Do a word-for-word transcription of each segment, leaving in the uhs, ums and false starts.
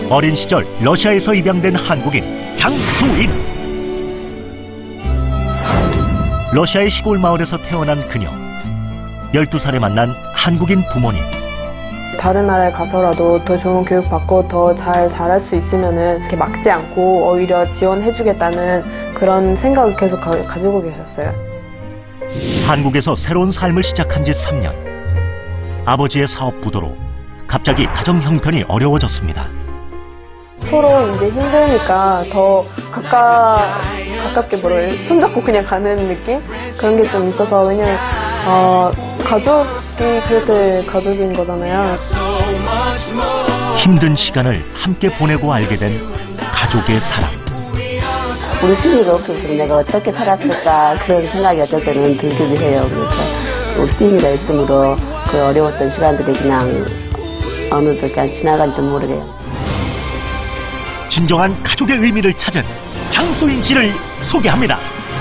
어린 시절 러시아에서 입양된 한국인 장수인. 러시아의 시골 마을에서 태어난 그녀. 열두 살에 만난 한국인 부모님. 다른 나라에 가서라도 더 좋은 교육 받고 더 잘 자랄 수 있으면은 이렇게 막지 않고 오히려 지원해주겠다는 그런 생각을 계속 가, 가지고 계셨어요. 한국에서 새로운 삶을 시작한 지 삼 년. 아버지의 사업 부도로 갑자기 가정 형편이 어려워졌습니다. 서로 이제 힘드니까 더 가까, 가깝게 뭐를 손잡고 그냥 가는 느낌? 그런 게 좀 있어서, 왜냐면, 어, 가족이 그렇게 가족인 거잖아요. 힘든 시간을 함께 보내고 알게 된 가족의 사랑. 우리 수인이가 없었으면 내가 어떻게 살았을까 그런 생각이 어쩔 때는 들기도 해요. 그래서 우리 수인이가 있으므로 그 어려웠던 시간들이 그냥 어느덧 그냥 지나간 줄 모르게요. 진정한 가족의 의미를 찾은 장수인 씨를 소개합니다.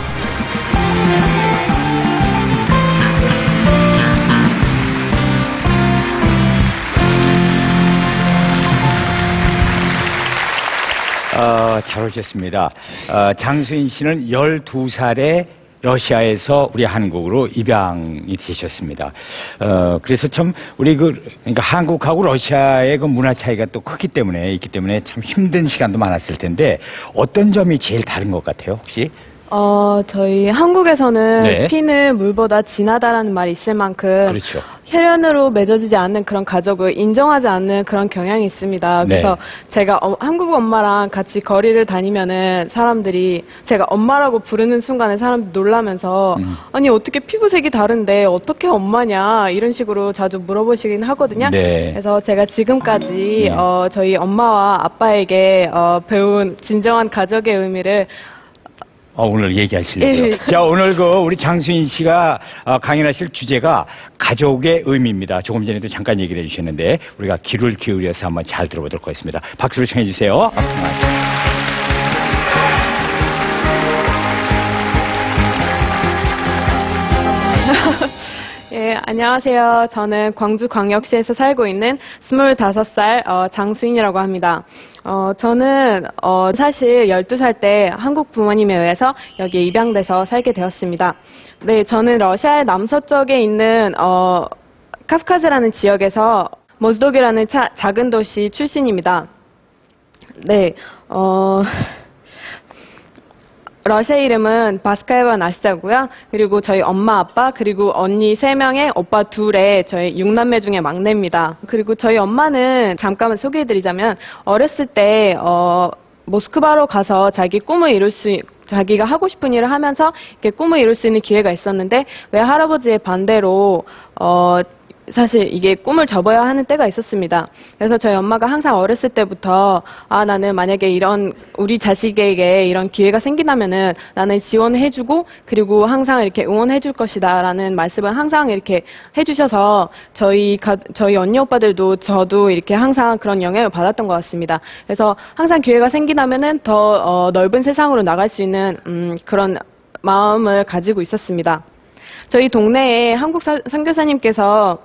어, 잘 오셨습니다. 어, 장수인 씨는 열두 살에 러시아에서 우리 한국으로 입양이 되셨습니다. 어, 그래서 참 우리 그 그러니까 한국하고 러시아의 그 문화 차이가 또 크기 때문에 있기 때문에 참 힘든 시간도 많았을 텐데 어떤 점이 제일 다른 것 같아요, 혹시? 어, 저희 한국에서는 네. 피는 물보다 진하다라는 말이 있을 만큼 그렇죠. 혈연으로 맺어지지 않는 그런 가족을 인정하지 않는 그런 경향이 있습니다. 그래서 네. 제가 어, 한국 엄마랑 같이 거리를 다니면은 사람들이 제가 엄마라고 부르는 순간에 사람들이 놀라면서 음. 아니 어떻게 피부색이 다른데 어떻게 엄마냐 이런 식으로 자주 물어보시긴 하거든요. 네. 그래서 제가 지금까지 네. 어, 저희 엄마와 아빠에게 어, 배운 진정한 가족의 의미를 어, 오늘 얘기하시려고요. 예. 자, 오늘 그 우리 장수인 씨가 어, 강연하실 주제가 가족의 의미입니다. 조금 전에도 잠깐 얘기를 해주셨는데 우리가 귀를 기울여서 한번 잘 들어보도록 하겠습니다. 박수로 청해 주세요. 예, 안녕하세요. 저는 광주광역시에서 살고 있는 스물다섯 살 어, 장수인이라고 합니다. 어, 저는 어, 사실 열두 살 때 한국 부모님에 의해서 여기에 입양돼서 살게 되었습니다. 네, 저는 러시아의 남서쪽에 있는 어, 카프카즈라는 지역에서 모즈독이라는 차, 작은 도시 출신입니다. 네, 어... 러시아 이름은 바스카예바 나스자고요. 그리고 저희 엄마, 아빠, 그리고 언니 세 명에 오빠 둘에 저희 육남매 중에 막내입니다. 그리고 저희 엄마는 잠깐만 소개해드리자면 어렸을 때 어, 모스크바로 가서 자기 꿈을 이룰 수 자기가 하고 싶은 일을 하면서 이렇게 꿈을 이룰 수 있는 기회가 있었는데 왜 할아버지의 반대로 어, 사실 이게 꿈을 접어야 하는 때가 있었습니다. 그래서 저희 엄마가 항상 어렸을 때부터 아 나는 만약에 이런 우리 자식에게 이런 기회가 생긴다면은 나는 지원해주고 그리고 항상 이렇게 응원해줄 것이다라는 말씀을 항상 이렇게 해주셔서 저희 가, 저희 언니 오빠들도 저도 이렇게 항상 그런 영향을 받았던 것 같습니다. 그래서 항상 기회가 생긴다면은 더 어, 넓은 세상으로 나갈 수 있는 음, 그런 마음을 가지고 있었습니다. 저희 동네에 한국 사, 선교사님께서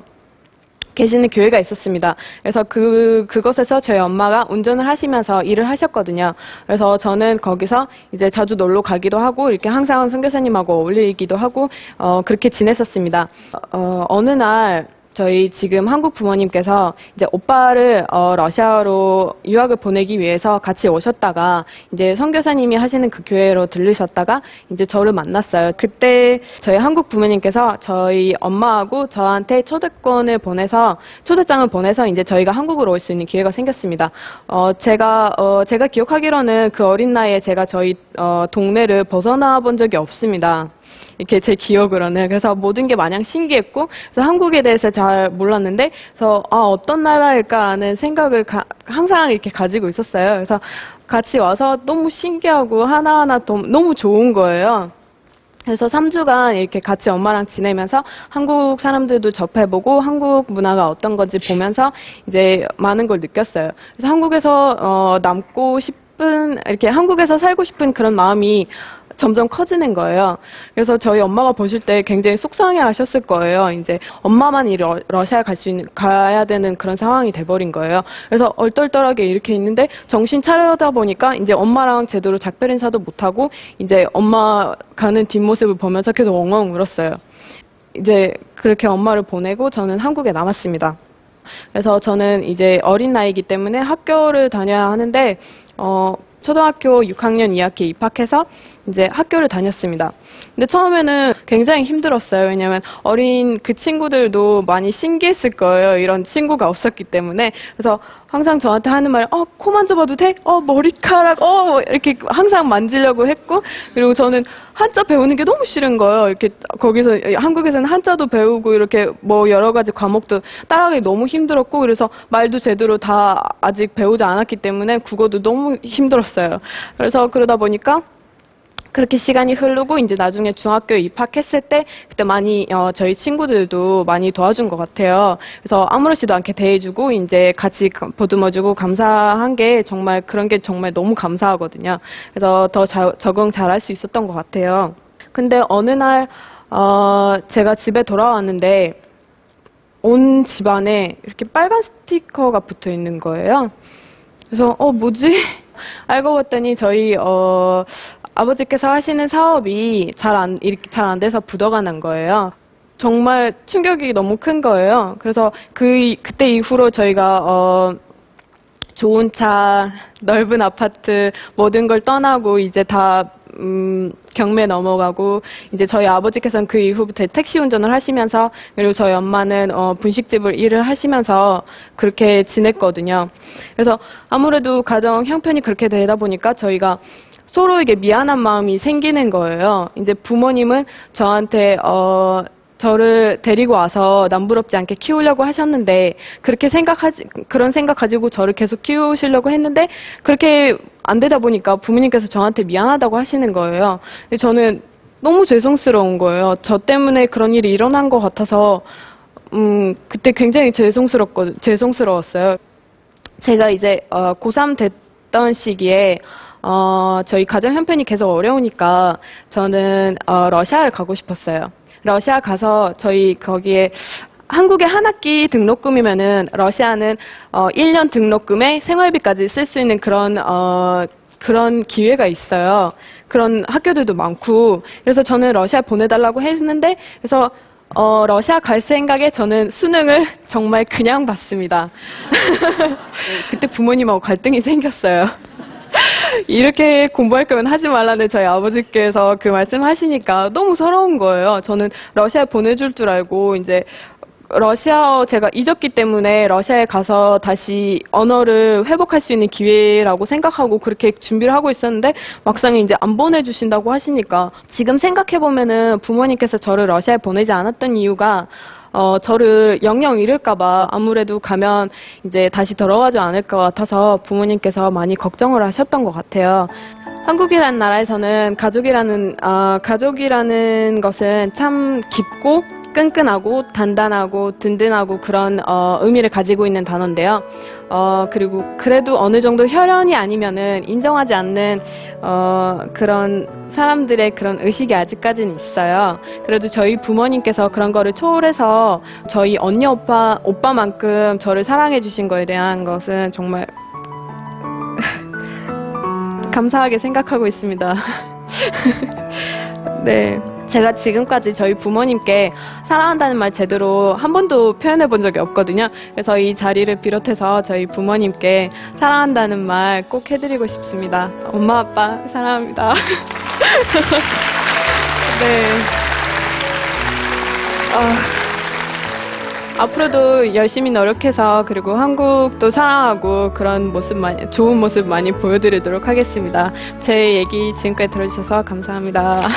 계시는 교회가 있었습니다. 그래서 그, 그곳에서 저희 엄마가 운전을 하시면서 일을 하셨거든요. 그래서 저는 거기서 이제 자주 놀러 가기도 하고, 이렇게 항상 선교사님하고 어울리기도 하고, 어, 그렇게 지냈었습니다. 어, 어느 날, 저희 지금 한국 부모님께서 이제 오빠를 어, 러시아로 유학을 보내기 위해서 같이 오셨다가 이제 선교사님이 하시는 그 교회로 들르셨다가 이제 저를 만났어요. 그때 저희 한국 부모님께서 저희 엄마하고 저한테 초대권을 보내서 초대장을 보내서 이제 저희가 한국으로 올 수 있는 기회가 생겼습니다. 어, 제가 어, 제가 기억하기로는 그 어린 나이에 제가 저희 어, 동네를 벗어나 본 적이 없습니다. 이렇게 제 기억으로는. 그래서 모든 게 마냥 신기했고, 그래서 한국에 대해서 잘 몰랐는데, 그래서 아, 어떤 나라일까 하는 생각을 가, 항상 이렇게 가지고 있었어요. 그래서 같이 와서 너무 신기하고 하나하나 너무 좋은 거예요. 그래서 삼 주간 이렇게 같이 엄마랑 지내면서 한국 사람들도 접해보고 한국 문화가 어떤 건지 보면서 이제 많은 걸 느꼈어요. 그래서 한국에서 어, 남고 싶은, 이렇게 한국에서 살고 싶은 그런 마음이 점점 커지는 거예요. 그래서 저희 엄마가 보실 때 굉장히 속상해 하셨을 거예요. 이제 엄마만 이 러, 러시아에 갈 수 있는, 가야 되는 그런 상황이 돼버린 거예요. 그래서 얼떨떨하게 이렇게 있는데 정신 차려다 보니까 이제 엄마랑 제대로 작별 인사도 못하고 이제 엄마 가는 뒷모습을 보면서 계속 엉엉 울었어요. 이제 그렇게 엄마를 보내고 저는 한국에 남았습니다. 그래서 저는 이제 어린 나이이기 때문에 학교를 다녀야 하는데, 어, 초등학교 육 학년 이 학기에 입학해서 이제 학교를 다녔습니다. 근데 처음에는 굉장히 힘들었어요. 왜냐면 어린 그 친구들도 많이 신기했을 거예요. 이런 친구가 없었기 때문에. 그래서 항상 저한테 하는 말, 어, 코 만져봐도 돼? 어, 머리카락, 어, 이렇게 항상 만지려고 했고, 그리고 저는 한자 배우는 게 너무 싫은 거예요. 이렇게 거기서, 한국에서는 한자도 배우고 이렇게 뭐 여러 가지 과목도 따라가기 너무 힘들었고, 그래서 말도 제대로 다 아직 배우지 않았기 때문에 국어도 너무 힘들었어요. 그래서 그러다 보니까 그렇게 시간이 흐르고 이제 나중에 중학교에 입학했을 때 그때 많이 어, 저희 친구들도 많이 도와준 것 같아요. 그래서 아무렇지도 않게 대해주고 이제 같이 보듬어주고 감사한 게 정말 그런 게 정말 너무 감사하거든요. 그래서 더 자, 적응 잘할 수 있었던 것 같아요. 근데 어느 날 어, 제가 집에 돌아왔는데 온 집안에 이렇게 빨간 스티커가 붙어 있는 거예요. 그래서 어 뭐지? 알고 봤더니 저희 어. 아버지께서 하시는 사업이 잘 안, 이렇게 잘 안 돼서 부도가 난 거예요. 정말 충격이 너무 큰 거예요. 그래서 그, 그때 이후로 저희가, 어, 좋은 차, 넓은 아파트, 모든 걸 떠나고 이제 다, 음, 경매 넘어가고, 이제 저희 아버지께서는 그 이후부터 택시 운전을 하시면서, 그리고 저희 엄마는, 어, 분식집을 일을 하시면서 그렇게 지냈거든요. 그래서 아무래도 가정 형편이 그렇게 되다 보니까 저희가 서로에게 미안한 마음이 생기는 거예요. 이제 부모님은 저한테 어 저를 데리고 와서 남부럽지 않게 키우려고 하셨는데 그렇게 생각하지 그런 생각 가지고 저를 계속 키우시려고 했는데 그렇게 안 되다 보니까 부모님께서 저한테 미안하다고 하시는 거예요. 근데 저는 너무 죄송스러운 거예요. 저 때문에 그런 일이 일어난 것 같아서 음 그때 굉장히 죄송스럽거 죄송스러웠어요. 제가 이제 어, 고삼 됐던 시기에 어, 저희 가정 형편이 계속 어려우니까 저는 어, 러시아를 가고 싶었어요. 러시아 가서 저희 거기에 한국에 한 학기 등록금이면은 러시아는 어, 일 년 등록금에 생활비까지 쓸 수 있는 그런 어, 그런 기회가 있어요. 그런 학교들도 많고 그래서 저는 러시아 보내달라고 했는데 그래서 어, 러시아 갈 생각에 저는 수능을 정말 그냥 봤습니다. 그때 부모님하고 갈등이 생겼어요. 이렇게 공부할 거면 하지 말라는 저희 아버지께서 그 말씀 하시니까 너무 서러운 거예요. 저는 러시아에 보내줄 줄 알고 이제 러시아어 제가 잊었기 때문에 러시아에 가서 다시 언어를 회복할 수 있는 기회라고 생각하고 그렇게 준비를 하고 있었는데 막상 이제 안 보내주신다고 하시니까 지금 생각해보면은 부모님께서 저를 러시아에 보내지 않았던 이유가 어, 저를 영영 잃을까봐 아무래도 가면 이제 다시 돌아가지 않을 것 같아서 부모님께서 많이 걱정을 하셨던 것 같아요. 한국이라는 나라에서는 가족이라는, 어, 가족이라는 것은 참 깊고 끈끈하고 단단하고 든든하고 그런 어, 의미를 가지고 있는 단어인데요. 어, 그리고 그래도 어느 정도 혈연이 아니면은 인정하지 않는 어, 그런 사람들의 그런 의식이 아직까지는 있어요. 그래도 저희 부모님께서 그런 거를 초월해서 저희 언니 오빠 오빠만큼 저를 사랑해 주신 거에 대한 것은 정말 감사하게 생각하고 있습니다. 네. 제가 지금까지 저희 부모님께 사랑한다는 말 제대로 한 번도 표현해 본 적이 없거든요. 그래서 이 자리를 비롯해서 저희 부모님께 사랑한다는 말 꼭 해드리고 싶습니다. 엄마, 아빠, 사랑합니다. 네. 어, 앞으로도 열심히 노력해서 그리고 한국도 사랑하고 그런 모습 많이, 좋은 모습 많이 보여드리도록 하겠습니다. 제 얘기 지금까지 들어주셔서 감사합니다.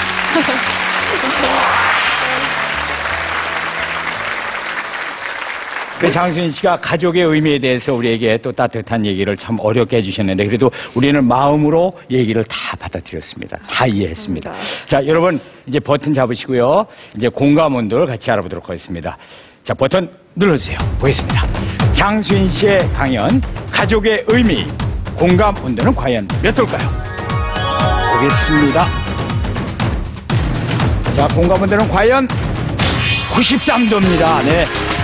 그 장수인 씨가 가족의 의미에 대해서 우리에게 또 따뜻한 얘기를 참 어렵게 해주셨는데 그래도 우리는 마음으로 얘기를 다 받아들였습니다. 다 이해했습니다. 감사합니다. 자, 여러분 이제 버튼 잡으시고요. 이제 공감 온도를 같이 알아보도록 하겠습니다. 자, 버튼 눌러주세요. 보겠습니다. 장수인 씨의 강연 가족의 의미 공감 온도는 과연 몇 도일까요? 보겠습니다. 자, 공감원들은 과연 구십삼 도입니다. 네.